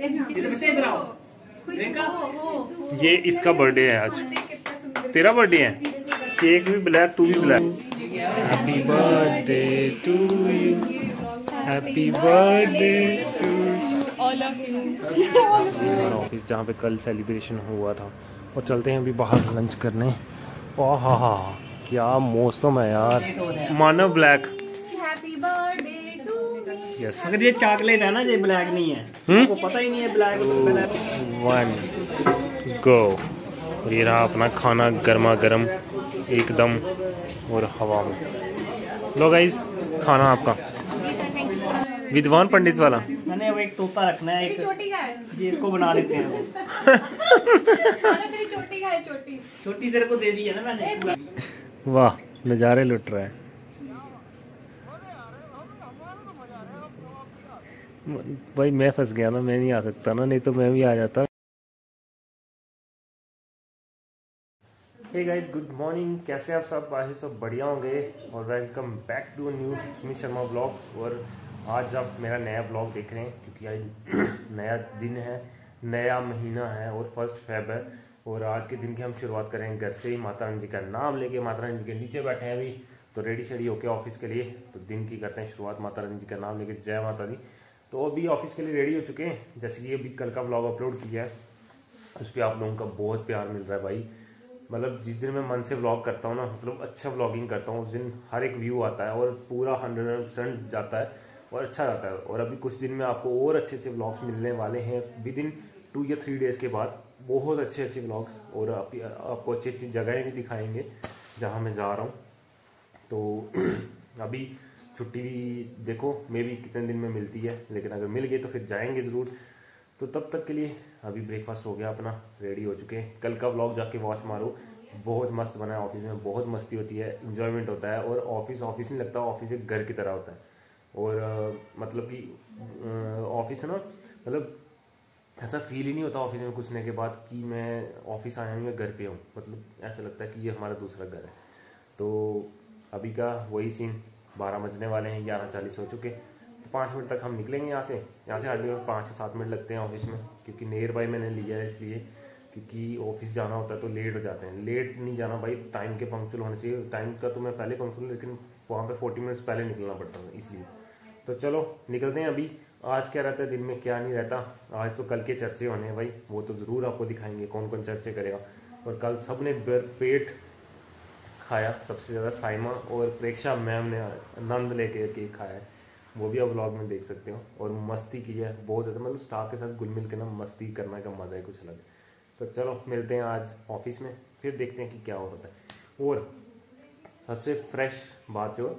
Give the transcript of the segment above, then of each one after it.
ये इसका बर्थडे है आज, तेरा बर्थडे है। केक भी ब्लैक, तू भी black. Happy birthday to you, happy birthday to all of you. हमारा ऑफिस जहाँ पे कल सेलिब्रेशन हुआ था, और चलते हैं अभी बाहर लंच करने। ओह हा, क्या मौसम है यार। Manav black, happy birthday to me. Yes. अगर ये चॉकलेट है ना, ये ब्लैक नहीं है, आपको पता ही नहीं है ब्लैक। 1 गो। और ये रहा अपना खाना गर्मा गर्म एकदम और हवा में। लो गाइस, खाना आपका विद्वान पंडित वाला। मैंने अब एक तोता रखना है, एक छोटी का है, ये इसको बना लेते हैं। तेरी छोटी का है, छोटी छोटी तेरे को दे दी है ना मैंने। वाह, नज़ारे लुट रहा है भाई। मैं फंस गया ना, मैं नहीं आ सकता ना, नहीं तो मैं भी आ जाता। Hey guys, good morning. कैसे आप सब? आए सब बढ़िया होंगे और welcome back to a new Sumit Sharma blogs. और आज आप मेरा नया ब्लॉग देख रहे हैं क्योंकि आज नया दिन है, नया महीना है और 1 फेब है। और आज के दिन की हम शुरुआत करेंगे घर से ही, माता रानी जी का नाम लेके। माता रानी जी के नीचे बैठे हैं अभी, तो रेडी शेडी होके ऑफिस के लिए, तो दिन की करते हैं शुरुआत माता रानी जी का नाम लेके। जय माता दी। तो अभी ऑफिस के लिए रेडी हो चुके हैं। जैसे कि अभी कल का ब्लॉग अपलोड किया है, उस पर आप लोगों का बहुत प्यार मिल रहा है भाई। मतलब जिस दिन मैं मन से व्लॉग करता हूँ ना, मतलब अच्छा व्लॉगिंग करता हूँ, उस दिन हर एक व्यू आता है और पूरा 100% जाता है और अच्छा जाता है। और अभी कुछ दिन में आपको और अच्छे अच्छे व्लॉग्स मिलने वाले हैं। विद इन 2 या 3 डेज के बाद बहुत अच्छे अच्छे व्लॉग्स, और आपको अच्छी अच्छी जगहें भी दिखाएंगे जहाँ मैं जा रहा हूँ। तो अभी छुट्टी भी देखो मे भी कितने दिन में मिलती है, लेकिन अगर मिल गई तो फिर जाएंगे ज़रूर। तो तब तक के लिए अभी ब्रेकफास्ट हो गया अपना, रेडी हो चुके हैं। कल का व्लॉग जाके वॉच मारो, बहुत मस्त बना है। ऑफिस में बहुत मस्ती होती है, इंजॉयमेंट होता है। और ऑफिस नहीं लगता, ऑफिस एक घर की तरह होता है। और मतलब कि ऑफिस है ना, मतलब ऐसा फील ही नहीं होता ऑफिस में घुसने के बाद कि मैं ऑफिस आया हूँ या घर पे हूँ। मतलब ऐसा लगता है कि ये हमारा दूसरा घर है। तो अभी का वही सीन, 12 बजने वाले हैं, 11:40 हो चुके। तो 5 मिनट तक हम निकलेंगे यहाँ से हार्डली 5 से 7 मिनट लगते हैं ऑफिस में, क्योंकि नियर बाय मैंने लिया है इसलिए, क्योंकि ऑफिस जाना होता है तो लेट हो जाते हैं। लेट नहीं जाना भाई, टाइम के पंक्चुअल होना चाहिए। टाइम का तो मैं पहले पंक्चुअल, लेकिन वहाँ पे 40 मिनट्स पहले निकलना पड़ता है इसलिए। तो चलो निकलते हैं अभी। आज क्या रहता है दिन में, क्या नहीं रहता। आज तो कल के चर्चे होने हैं भाई, वो तो ज़रूर आपको दिखाएंगे कौन कौन चर्चे करेगा। और कल सब ने पेट खाया, सबसे ज़्यादा साइमा और प्रेक्षा मैम ने आनंद लेके केक खाया है, वो भी आप व्लॉग में देख सकते हो। और मस्ती की है बहुत ज़्यादा, मतलब स्टाफ के साथ घुल मिल के ना मस्ती करने का मज़ा है कुछ अलग। तो चलो मिलते हैं आज ऑफिस में, फिर देखते हैं कि क्या होता है। और सबसे फ्रेश बात जो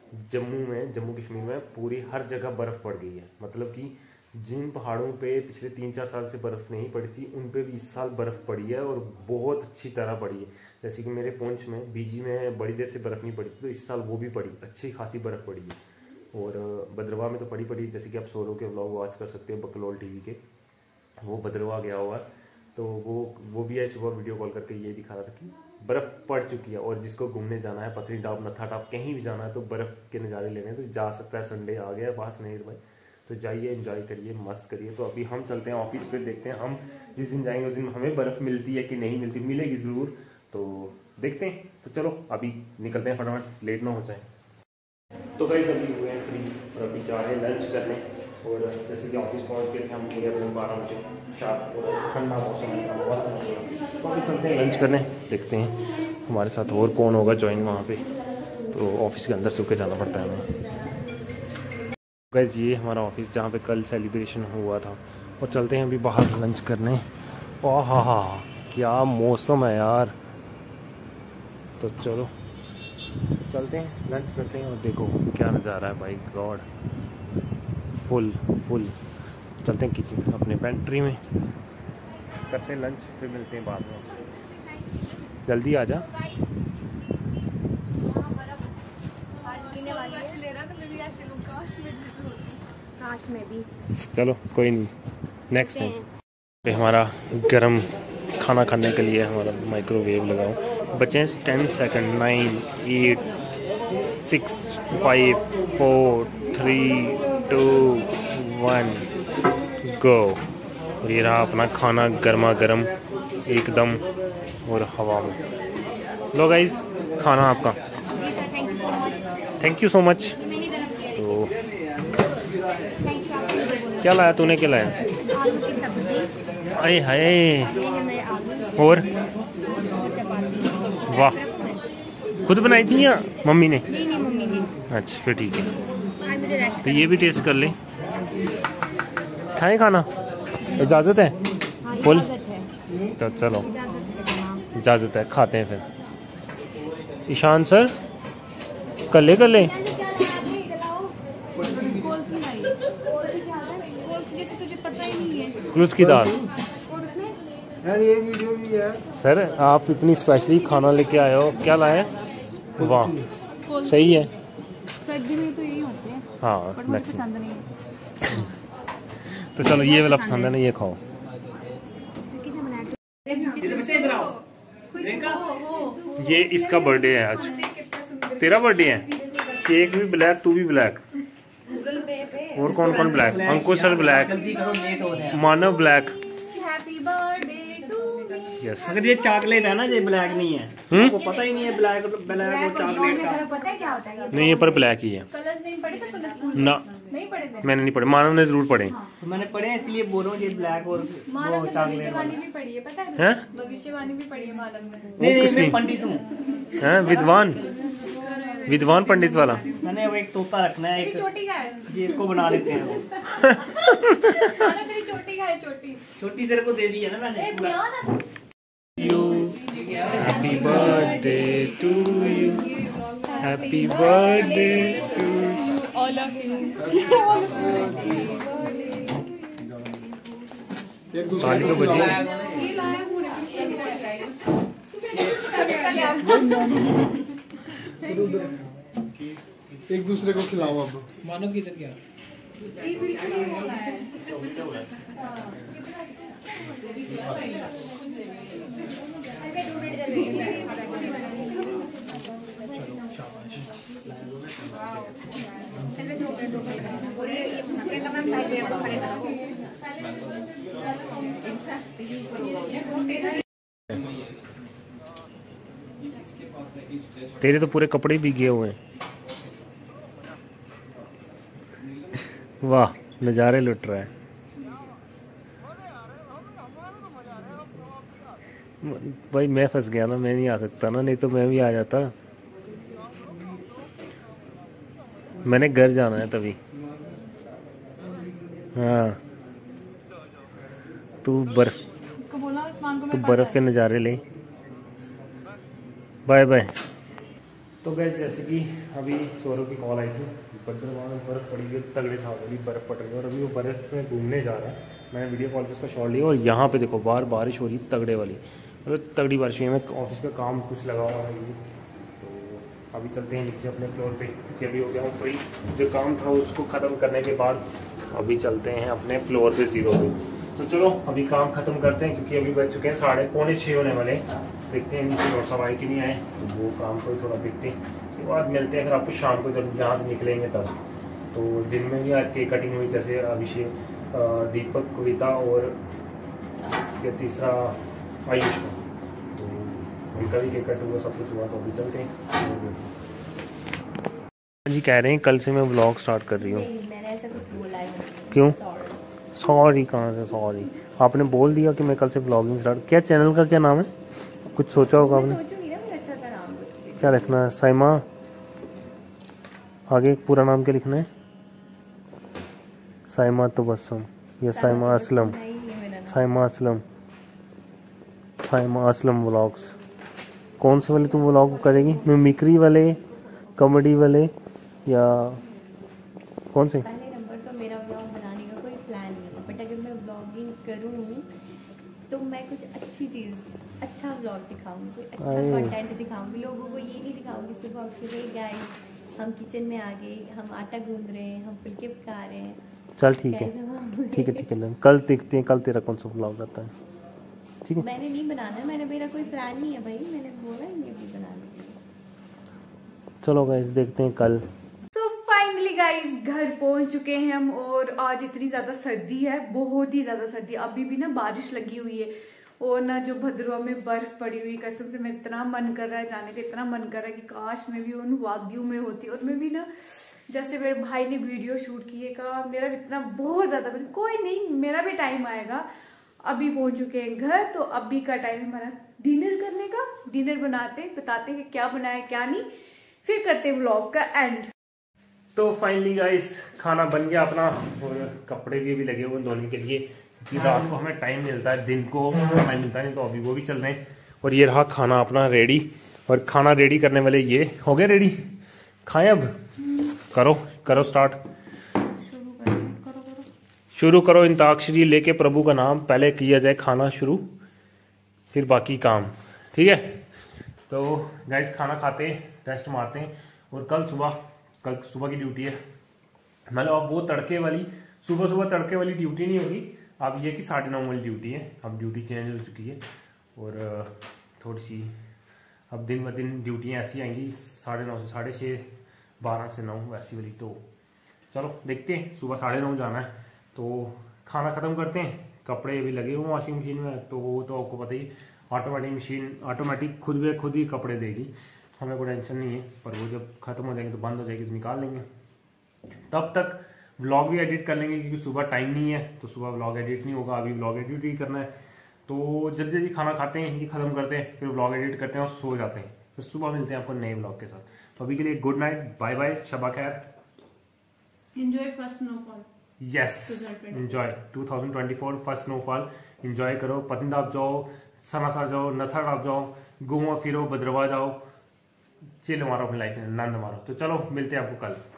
जम्मू कश्मीर में पूरी हर जगह बर्फ़ पड़ गई है। मतलब कि जिन पहाड़ों पे पिछले 3-4 साल से बर्फ़ नहीं पड़ी थी, उन पे भी इस साल बर्फ़ पड़ी है और बहुत अच्छी तरह पड़ी है। जैसे कि मेरे पुंछ में, बीजी में बड़ी देर से बर्फ़ नहीं पड़ी थी, तो इस साल वो भी पड़ी, अच्छी खासी बर्फ़ पड़ी है। और भद्रवाह में तो पड़ी, जैसे कि आप सोलो के व्लॉग वॉच कर सकते हो बकलोल टीवी के, वो भद्रवाह गया हुआ। तो वो भी है, सुबह वीडियो कॉल करके ये दिखा रहा था कि बर्फ़ पड़ चुकी है। और जिसको घूमने जाना है, पत्नीटॉप, नत्था टॉप, कहीं भी जाना है, तो बर्फ़ के नज़ारे लेने हैं तो जा सकता है। संडे आ गया है पास नहीं भाई, तो जाइए, एंजॉय करिए, मस्त करिए। तो अभी हम चलते हैं ऑफिस पे, देखते हैं हम जिस दिन जाएंगे उस दिन हमें बर्फ़ मिलती है कि नहीं मिलती। मिलेगी ज़रूर, तो देखते हैं। तो चलो अभी निकलते हैं फटाफट, लेट ना हो जाए। तो गाइस अभी हुए हैं फ्री और अभी जा रहे हैं लंच करने। और जैसे कि ऑफिस पहुंच गए थे हम पूरे 12 बजे शाम, और ठंडा मौसम है, मस्त मौसम। तो अभी चलते हैं लंच करने, देखते हैं हमारे साथ और कौन होगा ज्वाइन वहाँ पे। तो ऑफिस के अंदर से होकर जाना पड़ता है हमें। गाइस ये हमारा ऑफिस जहाँ पे कल सेलिब्रेशन हुआ था, और चलते हैं अभी बाहर लंच करने। ओह हा, क्या मौसम है यार। तो चलो चलते हैं, लंच करते हैं। और देखो क्या नज़ारा है भाई, गॉड, फुल चलते हैं किचन, अपने पेंट्री में करते हैं लंच, फिर मिलते हैं बाद में। जल्दी आ जा। काश में भी। चलो कोई नहीं, नेक्स्ट टाइम। हमारा गरम खाना खाने के लिए हमारा माइक्रोवेव लगाओ। बचे 10 सेकंड। 9, 8, 6, 5, 4, 3, 2, 1 गो। और ये रहा अपना खाना गर्मा गर्म एकदम और हवा में। लो गाइस खाना आपका, थैंक यू सो मच। तो क्या लाया तूने, क्या लाया? आलू की सब्जी, अरे हाय, आलू और वाह, खुद बनाई थी या मम्मी ने? नहीं मम्मी ने। अच्छा फिर ठीक है, आज मुझे रेस्ट तो ये भी टेस्ट कर ले। खाएं खाना, इजाज़त है? फुल है। तो चलो इजाजत इजाज़त है, खाते हैं फिर। ईशान सर कल्ले कल्ले जैसे तुझे पता ही नहीं है। क्रूज की दाल। और उसमें यार ये वीडियो भी है। सर आप इतनी स्पेशली खाना लेके आए हो, क्या लाए? वाह सही है। सर्दी में तो यही होते हैं, हाँ पर मुझे मैक्सिमम। पसंद नहीं है। तो चलो ये वाला पसंद है ना, ये खाओ। ये इसका बर्थडे है आज, तेरा बर्थडे है। केक भी ब्लैक, तू भी ब्लैक, और कौन कौन ब्लैक? अंकुश सर ब्लैक, जल्दी करो, लेट हो रहा है। Manav black. Happy birthday to me. Yes अगर ये चॉकलेट है ना, ये ब्लैक नहीं है। आपको पता ही नहीं है ब्लैक ब्लैक और चॉकलेट का। पता है क्या होता है? नहीं, ये पर ब्लैक ही है कलर्स नहीं पढ़े थे तुमने स्कूल? ना, नहीं पढ़े थे? मैंने नहीं पढ़े, मानव ने जरूर पढ़े। तो मैंने पढ़े हैं, इसलिए बोल रहा हूँ ये ब्लैक और मानव वो ने चॉकलेट भविष्यवाणी भी पढ़ी है, पता है? हैं? भविष्यवाणी भी पढ़ी है मानव ने। नहीं नहीं, किसकी? मैं पंडित हूँ। हैं विद्वान, विद्वान पंडित वाला। मैंने वो एक तोता रखना है, तेरी एक चोटी का है। ये इसको बना लेते हैं वो। मानव तेरी चोटी का है, चोटी। छोटी तेरे को दे दी है ना मैंने ए पूरा। बुला ना। You happy birthday to you, happy birthday to you. All of you। ताली तो बजी। एक दूसरे को खिलाओ अब। मानव किधर गया? तेरे तो पूरे कपड़े भीगे हुए हैं। वाह नज़ारे लुट रहा है। भाई मैं फंस गया ना, मैं नहीं आ सकता ना, नहीं तो मैं भी आ जाता। मैंने घर जाना है तभी। हाँ तू बर्फ के नज़ारे ले। Bye bye. तो गैस जैसे कि अभी सौरभ की कॉल आई थी, बर्फ़ पड़ी हुई तगड़े साथ अभी बर्फ़ पड़ रही है और अभी वो बर्फ़ में घूमने जा रहा है। मैंने वीडियो कॉल पे उसका शॉट लिया और यहाँ पे देखो बाहर बारिश हो रही है तगड़े वाली, मतलब तगड़ी बारिश हुई है। मैं ऑफिस का काम कुछ लगा हुआ है, तो अभी चलते हैं नीचे अपने फ्लोर पे, क्योंकि अभी हो गया हूँ फ्री। जो काम था उसको ख़त्म करने के बाद अभी चलते हैं अपने फ्लोर पे 0 पे। तो चलो अभी काम ख़त्म करते हैं, क्योंकि अभी बज चुके हैं 5:45 होने वाले। देखते हैं नीचे और सब आए कि नहीं आए, तो वो काम को थोड़ा देखते हैं। उसके बाद मिलते हैं फिर आपको शाम को जब यहाँ से निकलेंगे तब। तो दिन में भी आज केक कटिंग हुई, जैसे अभिषेक, दीपक, कविता और या तीसरा आयुष का। तो उनका भी केक कट हुआ, सब कुछ हुआ। तो अभी चलते हैं। जी कह रहे हैं कल से मैं व्लॉग स्टार्ट कर रही हूँ। मैंने ऐसा कुछ बोला है। क्यों? सॉरी, कहाँ से सॉरी? आपने बोल दिया कि मैं कल से व्लॉगिंग स्टार्ट। क्या चैनल का क्या नाम है? कुछ सोचा होगा आपने? सोचूंगी ना मैं अच्छा सा नाम कुछ। क्या लिखना है? साइमा, आगे पूरा नाम क्या लिखना है? साइमा तबस्सुम या साइमा असलम? साइमा असलम, साइमा असलम व्लॉग्स। कौन से वाले तुम व्लॉग करेगी? मिमिक्री वाले, कॉमेडी वाले, या कौन से? पहले नंबर तो मेरा ब्लॉग बनाने का कोई प्लान नहीं है, बट अगर मैं ब्लॉगिंग करूँ तो मैं कुछ अच्छी चीज़, अच्छा ब्लॉग दिखाऊंगी, कोई अच्छा कंटेंट दिखाऊंगी। लोगों को ये नहीं दिखाऊंगी सुबह उठ के गाइस हम किचन में आ गए, हम आटा गूंद रहे हैं, हम फुलके पका रहे हैं। चल ठीक है, ठीक है, ठीक है। कल देखते हैं, कल तेरा कौन सा व्लॉग आता है, ठीक है? मैंने नहीं बनाना, मैंने मेरा कोई प्लान नहीं है भाई, मैंने बोला ही नहीं अभी बनाने। चलो गाइस देखते हैं कल। सो फाइनली गाइस घर पहुंच चुके हैं हम और आज इतनी ज्यादा सर्दी है, बहुत ही ज्यादा सर्दी। अभी भी ना बारिश लगी हुई है और ना जो भद्रवा में बर्फ पड़ी हुई, कसम से मैं इतना मन कर रहा है जाने का, इतना मन कर रहा है कि काश मैं भी उन वादियों में होती। और मैं भी ना जैसे मेरे भाई ने वीडियो शूट किए का, मेरा भी इतना बहुत ज्यादा कोई नहीं, मेरा भी टाइम आएगा। अभी पहुंच चुके हैं घर, तो अभी का टाइम हमारा डिनर करने का। डिनर बनाते बताते कि क्या बनाया क्या नहीं, फिर करते व्लॉग का एंड। तो फाइनली गाइस खाना बन गया अपना और कपड़े भी अभी लगे हुए हैं धोने के लिए, क्योंकि रात को हमें टाइम मिलता है, दिन को टाइम मिलता नहीं, तो अभी वो भी चल रहे हैं। और ये रहा खाना अपना रेडी, और खाना रेडी करने वाले ये हो गए रेडी। खाएं अब? करो करो स्टार्ट, शुरू करो। इंताक्षरी लेके प्रभु का नाम, पहले किया जाए खाना शुरू, फिर बाकी काम, ठीक है। तो गाइस खाना खाते हैं, रेस्ट मारते हैं, और कल सुबह की ड्यूटी है। मतलब अब वो तड़के वाली सुबह तड़के वाली ड्यूटी नहीं होगी, अब ये कि 9:30 वाली ड्यूटी है। अब ड्यूटी चेंज हो चुकी है और थोड़ी सी अब दिन ब दिन ड्यूटियाँ ऐसी आएंगी 9:30 से 6:30, 12 से 9 वैसी वाली। तो चलो देखते हैं, सुबह 9:30 जाना है, तो खाना ख़त्म करते हैं। कपड़े भी लगे हुए वॉशिंग मशीन में, तो वो तो आपको पता ही, ऑटोमेटिक खुद ही कपड़े देगी, हमें कोई टेंशन नहीं है। पर वो जब खत्म हो जाएंगे तो बंद हो जाएगी तो निकाल लेंगे। तब तक व्लॉग भी एडिट कर लेंगे, क्योंकि सुबह टाइम नहीं है तो सुबह व्लॉग एडिट नहीं होगा। अभी व्लॉग एडिट ही करना है, तो जल्दी खाना खाते हैं, ये खत्म करते हैं, फिर व्लॉग एडिट करते हैं और सो जाते हैं। फिर सुबह मिलते हैं आपको नए व्लॉग के साथ। तो अभी के लिए गुड नाइट, बाय बाय, शबा खैर, enjoy first snowfall. Yes, enjoy 2024 first snowfall enjoy करो। पतंगडाब जाओ, सनासर जाओ, नथाडाब जाओ, घूमो फिरो, भद्रवा जाओ, चिल मारो अपनी लाइफ में, आनंद मारो। तो चलो मिलते हैं आपको कल।